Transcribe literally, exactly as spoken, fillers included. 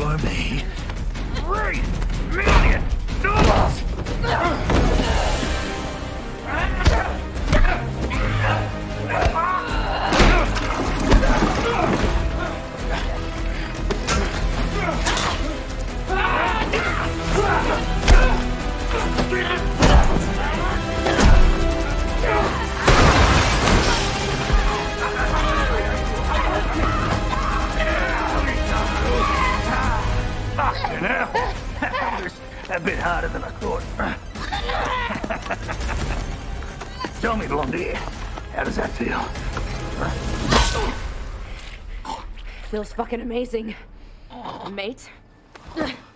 for me. Three million dollars! Fucking hell! That was a bit harder than I thought. Tell me, Blondie, how does that feel? Feels fucking amazing, mate.